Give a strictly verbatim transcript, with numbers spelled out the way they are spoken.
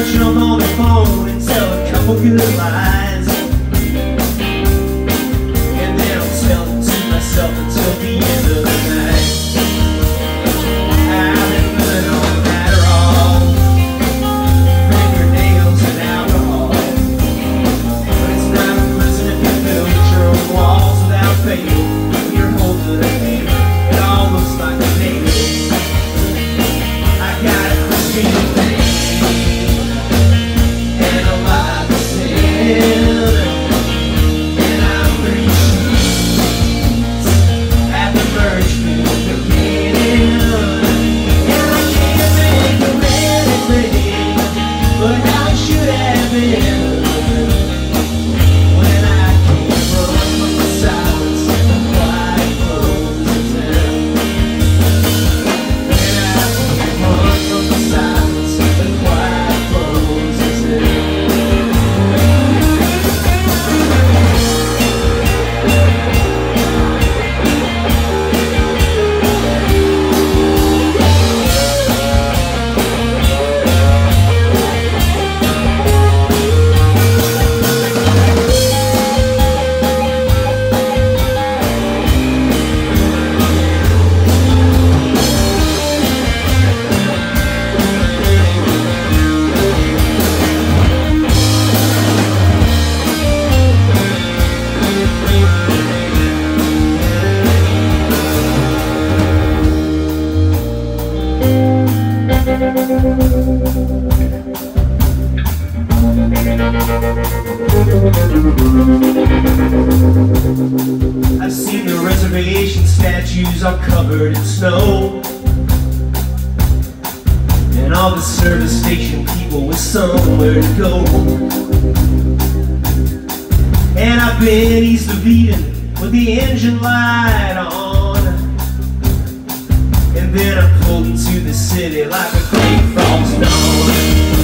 jump on the phone and tell a couple good lies, and then I'll tell them to myself until the end of the night. I've been good on Adderall, fingernails and alcohol, but it's not a prison if you build your own walls without faith. You're holding a hand, it all looks like a nail. I got a Christian faith and a lot of sin, and I'm three sheets at the merge field again. And I can't think of anything but how it should have been when I came from the silence and the quiet closes in. When I came from the silence and the quiet closes in. I've seen the reservation statues all covered in snow, and all the service station people with somewhere to go. And I've been east of Eden with the engine light on, and then I pulled into the city like a great frost dawn.